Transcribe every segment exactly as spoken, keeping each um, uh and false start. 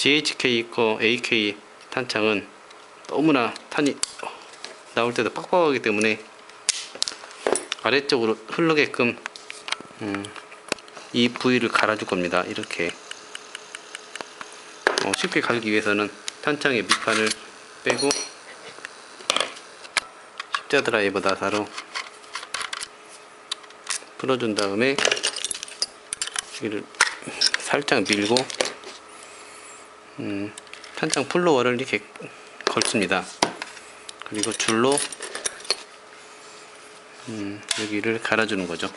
지에이치케이 거 에이케이 탄창은 너무나 탄이 나올 때도 빡빡하기 때문에 아래쪽으로 흐르게끔 음, 이 부위를 갈아줄 겁니다. 이렇게 어, 쉽게 갈기 위해서는 탄창의 밑판을 빼고 십자 드라이버 나사로 풀어준 다음에 여기를 살짝 밀고 음, 탄창 플로어를 이렇게 걸습니다. 그리고 줄로 음, 여기를 갈아주는 거죠.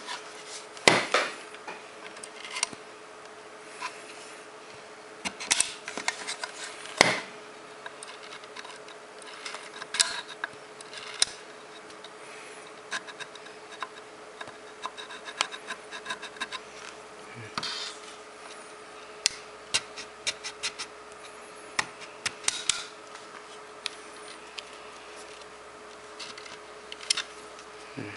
음.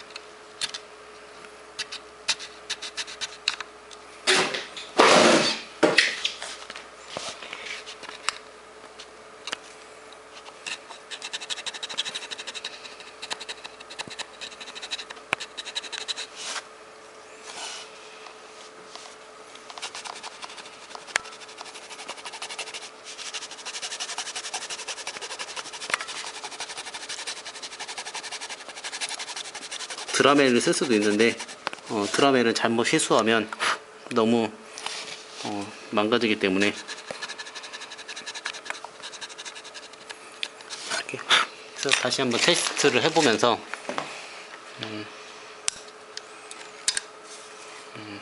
드라멜을 쓸 수도 있는데 어, 드라멜을 잘못 실수하면 너무 어, 망가지기 때문에 이렇게 해서 다시 한번 테스트를 해보면서 음, 음,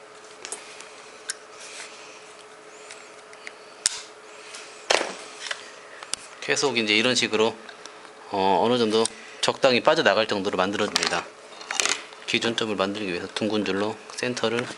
계속 이제 이런 식으로 어, 어느 정도 적당히 빠져나갈 정도로 만들어줍니다. 기준점을 만들기 위해서 둥근 줄로 센터를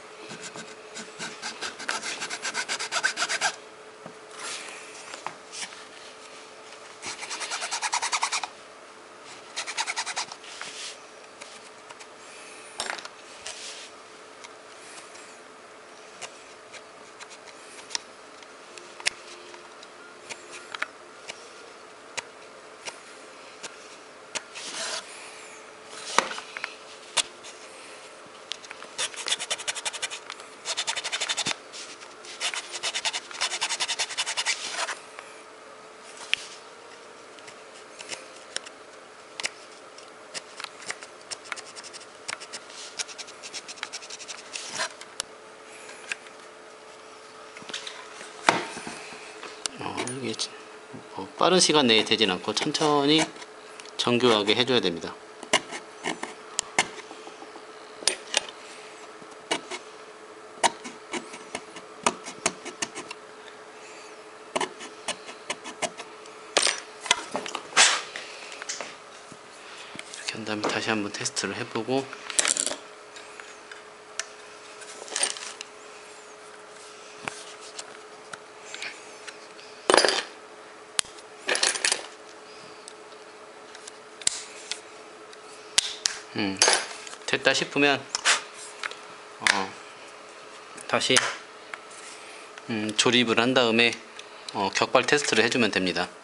이게 뭐 빠른 시간 내에 되진 않고 천천히 정교하게 해줘야 됩니다. 이렇게 한 다음에 다시 한번 테스트를 해보고 음, 됐다 싶으면 어, 다시 음, 조립을 한 다음에 어, 격발 테스트를 해주면 됩니다.